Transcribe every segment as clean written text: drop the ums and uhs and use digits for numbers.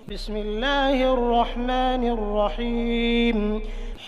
بسم الله الرحمن الرحيم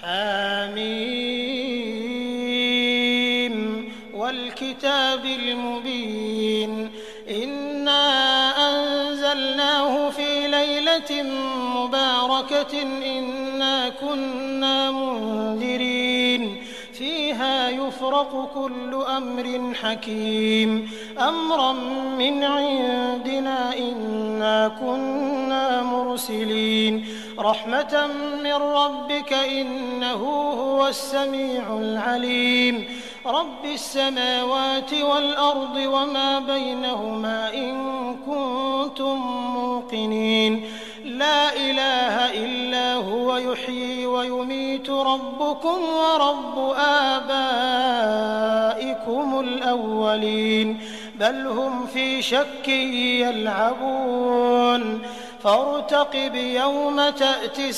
حميم والكتاب المبين إنا أنزلناه في ليلة مباركة إنا كنا منذرين فيها يفرق كل أمر حكيم أمرا من عندنا إنا كنا مرسلين رحمة من ربك إنه هو السميع العليم رب السماوات والأرض وما بينهما إن كنتم موقنين لا إله إلا هو يحيي ويميت ربكم ورب آبائكم الأولين بل هم في شك يلعبون فارتقب يوم تأتي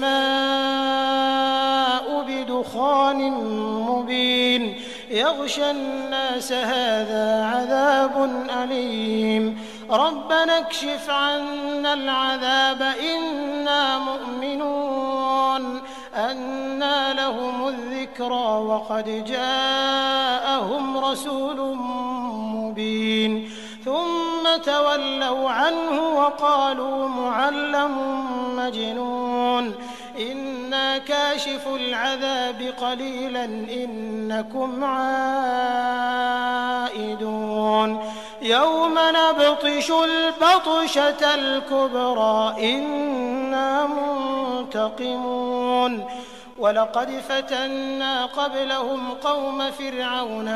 السماء بدخان مبين يغشى الناس هذا عذاب أليم ربنا اكشف عنا العذاب إنا مؤمنون أنى لهم الذكرى وقد جاءهم رسول مبين ثم تولوا عنه وقالوا معلم مجنون إنا كاشف العذاب قليلا إنكم عائدون يوم نبطش البطشة الكبرى إنا منتقمون ولقد فتنا قبلهم قوم فرعون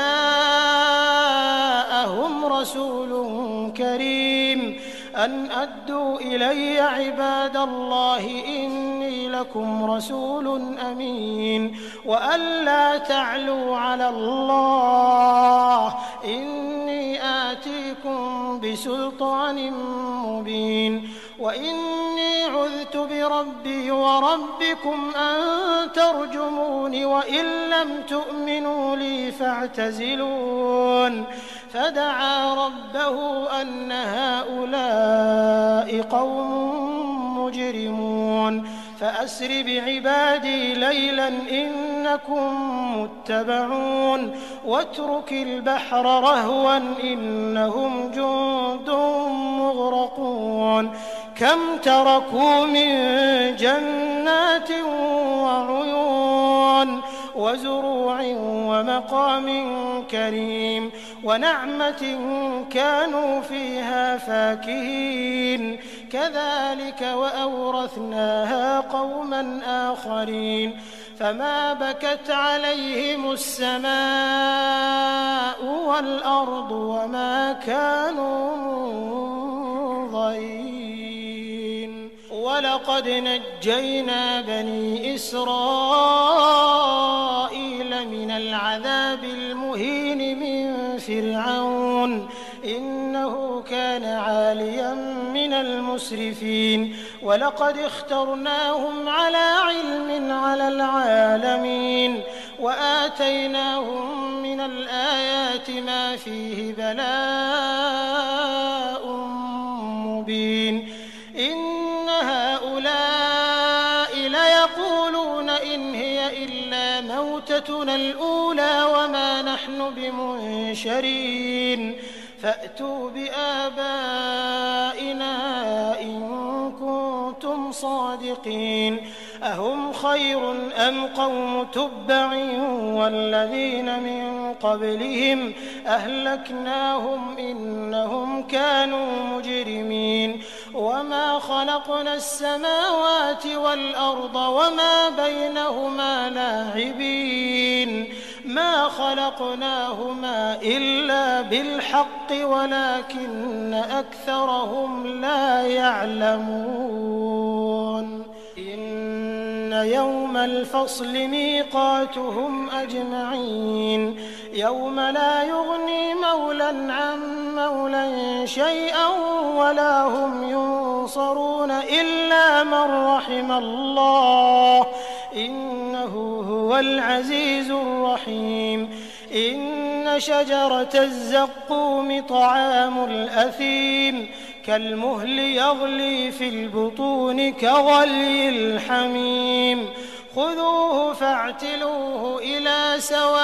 وجاءهم رسول كريم أن أدوا إلي عباد الله إني لكم رسول أمين وأن لا تعلوا على الله إني آتيكم بسلطان مبين وإني عذت بربي وربكم أن ترجمون وإن لم تؤمنوا لي فاعتزلون فدعا ربه أن هؤلاء قوم مجرمون فأسر بعبادي ليلا إنكم متبعون واترك البحر رهوا إنهم جند مغرقون كم تركوا من جنات وعيون وزروع ومقام كريم ونعمة كانوا فيها فاكهين كذلك وأورثناها قوما آخرين فما بكت عليهم السماء والأرض وما كانوا منظرين ولقد نجينا بني إسرائيل من العذاب المهين من فرعون إنه كان عاليا من المسرفين ولقد اخترناهم على علم على العالمين وآتيناهم من الآيات ما فيه بلاء مبين إن هؤلاء ليقولون إن هي إلا موتتنا الأولى وما نحن بمنشرين فأتوا بآبائنا إن كنتم صادقين أهم خير أم قوم تبع والذين من قبلهم أهلكناهم إنهم كانوا مجرمين وما خلقنا السماوات والأرض وما بينهما لاعبين ما خلقناهما إلا بالحق ولكن أكثرهم لا يعلمون إن يوم الفصل ميقاتهم أجمعين يوم لا يغني مولى عن مولى شيئا ولا هم ينصرون إلا من رحم الله إنه هو العزيز الرحيم إن شجرة الزقوم طعام الأثيم كالمهل يغلي في البطون كغلي الحميم خذوه فاعتلوه إلى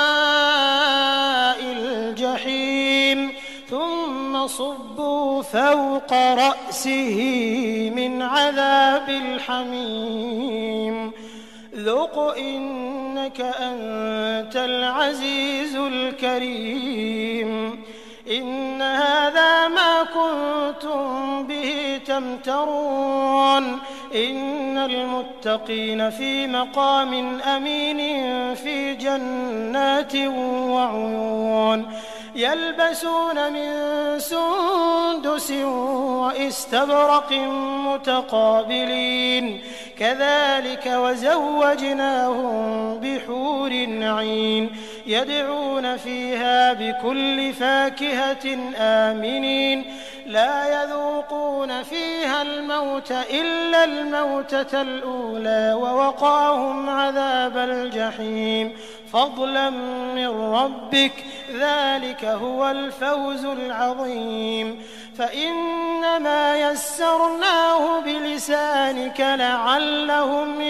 سواء الجحيم ثم صبوا فوق رأسه من عذاب الحميم ذق إنك أنت العزيز الكريم إن هذا ما كنتم به تمترون إن المتقين في مقام أمين في جنات وعيون يلبسون من سندس وإستبرق متقابلين كذلك وزوجناهم بحور عين يدعون فيها بكل فاكهة آمنين لا يذوقون فيها الموت إلا الموتة الأولى ووقاهم عذاب الجحيم فضلا من ربك ذلك هو الفوز العظيم فإنما يسرناه بلسانك لعلهم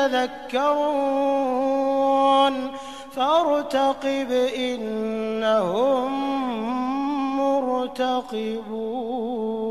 يتذكرون فارتقب إنهم مرتقبون